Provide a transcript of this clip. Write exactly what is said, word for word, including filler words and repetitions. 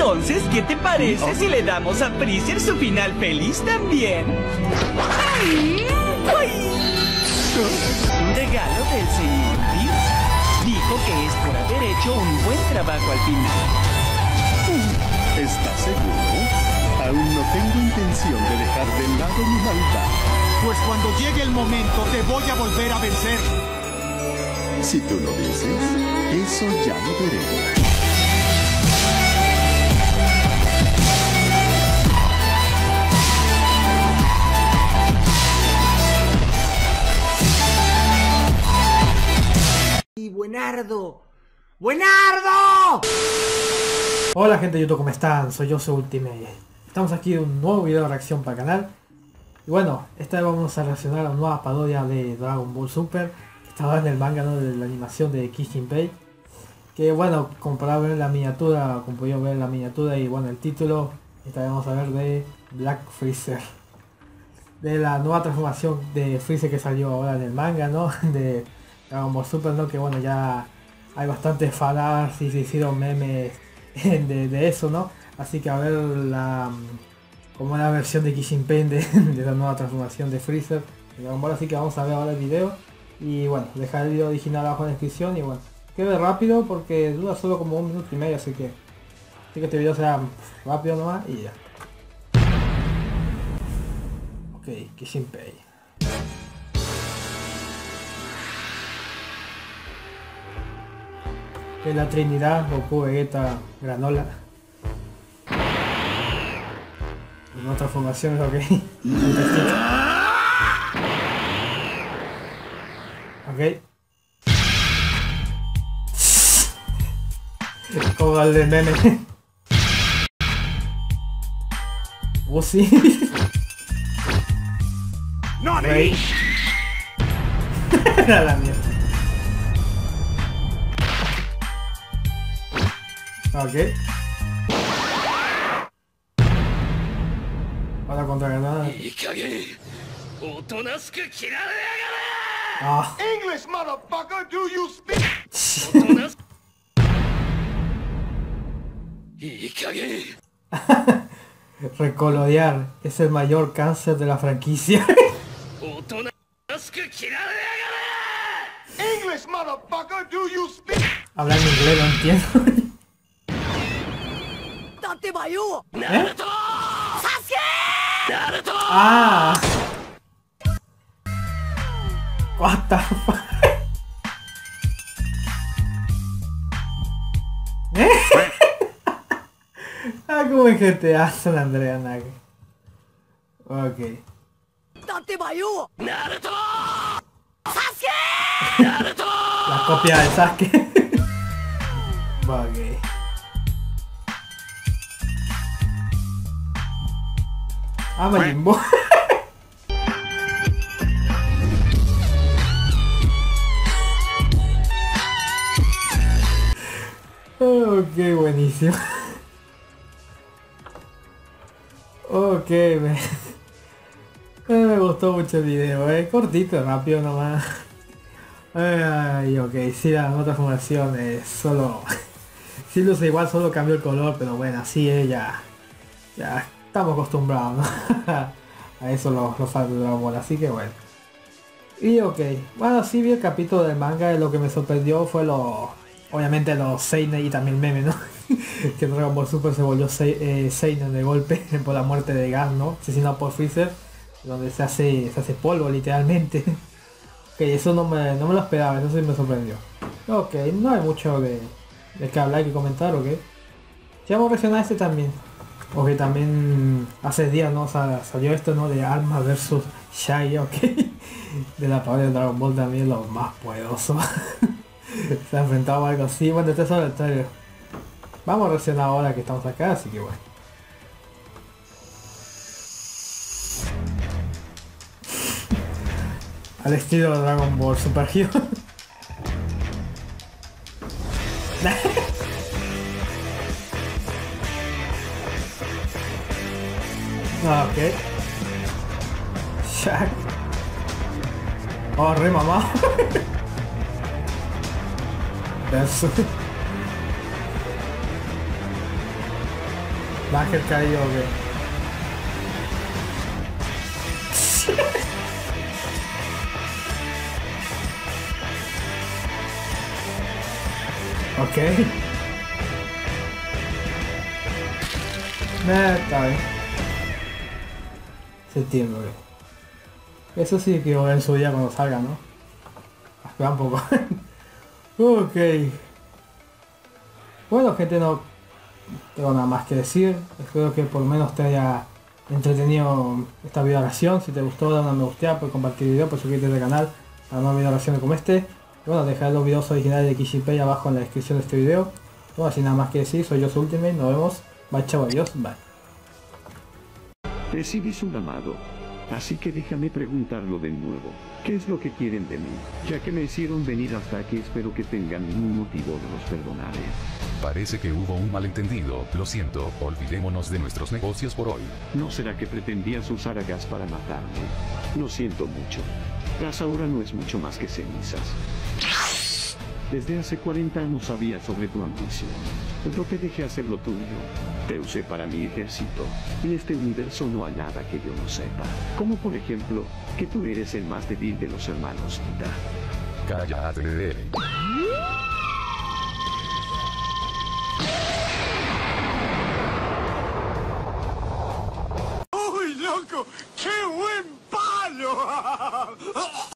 Entonces, ¿qué te parece si le damos a Freezer su final feliz también? ¡Ay! ¡Ay! Un regalo del señor Bills. Dijo que es por haber hecho un buen trabajo al final. ¿Estás seguro? Aún no tengo intención de dejar de lado mi maldad. Pues cuando llegue el momento te voy a volver a vencer. Si tú lo dices, eso ya lo veremos. Y buenardo. ¡Buenardo! Hola gente de YouTube, ¿cómo están? Soy yo, soy Ultimate. Estamos aquí en un nuevo video de reacción para el canal. Y bueno, esta vez vamos a reaccionar a una nueva parodia de Dragon Ball Super, que estaba en el manga, ¿no?, de la animación de Kishinbei. Que bueno, como para ver la miniatura, como pudieron ver la miniatura y bueno el título, esta vez vamos a ver de Black Freezer. De la nueva transformación de Freezer que salió ahora en el manga, ¿no?, de Dragon Ball Super, ¿no? Que bueno, ya hay bastantes falas y se hicieron memes de, de eso, ¿no? Así que a ver la como la versión de Kishinbei de, de la nueva transformación de Freezer de Dragon Ball. Así que vamos a ver ahora el video. Y bueno, dejar el video original abajo en la descripción. Y bueno, quede rápido porque dura solo como un minuto y medio, así que así que este video sea rápido nomás y ya. Ok, Kishinbei. Es la Trinidad, Goku, Vegeta, Granola. En otras formaciones, ok. Ok. Como el de meme. Oh sí. ¡No, Rey. Era la mierda. Ok. Ahora contra Granada. Ah. English, motherfucker, do you speak? Recolorear es el mayor cáncer de la franquicia. English, motherfucker, do you speak? Hablar en inglés no entiendo. ¿Eh? Ah. What the fuck? ¿Eh? Ah, como en G T A San Andreas, Nage. Ok. La copia de Sasuke. Ok. Ah, Majin Buu. Ok, buenísimo. Ok, me... me gustó mucho el video, eh. Cortito, rápido nomás. Ay, ok, sí, la otra formación es solo... sí luce igual, solo cambió el color, pero bueno, así es, ya... ya estamos acostumbrados, ¿no? A eso los, los fans de Dragon Ball, así que bueno. Y ok, bueno, sí vi el capítulo del manga y lo que me sorprendió fue lo... obviamente los seinen y también el meme, ¿no? Que Dragon Ball Super se volvió se, eh, seinen de golpe por la muerte de Gas, ¿no? Asesinado por Freezer, donde se hace se hace polvo literalmente. Ok, eso no me, no me lo esperaba, eso sí me sorprendió. Ok, no hay mucho de, de que hablar y comentar, ok. Si vamos a reaccionar a este también. Ok, también hace días, ¿no? O sea, salió esto, ¿no? De Alma versus Shai, ok. De la parodia de Dragon Ball también, lo más poderoso. Se ha enfrentado a algo así. Bueno, este es solo el trailer. Vamos a reaccionar ahora que estamos acá, así que bueno. Al estilo de Dragon Ball Super Hero. Ok. Shaq. Oh, re mamá. Versus. ¿Va Ángel caído o qué? Ok. Nah, está bien. Septiembre. Eso sí que voy en su día cuando salga, ¿no? Espera un poco. Ok. Bueno, gente, no tengo nada más que decir. Espero que por lo menos te haya entretenido esta video oración. Si te gustó, dale una me gusta, puedes compartir el video, puedes suscribirte al canal para más video oraciones como este. Y bueno, dejar los videos originales de Kishipei abajo en la descripción de este video. Bueno, sin nada más que decir, soy yo su Ultimate, nos vemos. Bye, chao, adiós, bye. Recibís un llamado. Así que déjame preguntarlo de nuevo. ¿Qué es lo que quieren de mí? Ya que me hicieron venir hasta aquí, espero que tengan un motivo de los perdonaré. Parece que hubo un malentendido, lo siento, olvidémonos de nuestros negocios por hoy. ¿No será que pretendías usar a Gas para matarme? Lo siento mucho. Gas ahora no es mucho más que cenizas. Desde hace cuarenta años sabía sobre tu ambición, pero te dejé hacer lo tuyo. Te usé para mi ejército. En este universo no hay nada que yo no sepa. Como por ejemplo, que tú eres el más débil de los hermanos Kita. Cállate.